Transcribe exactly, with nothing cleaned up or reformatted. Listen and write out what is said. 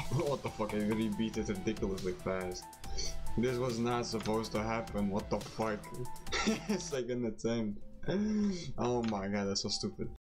What the fuck, I really beat it ridiculously fast. This was not supposed to happen, what the fuck? Second attempt. Oh my god, that's so stupid.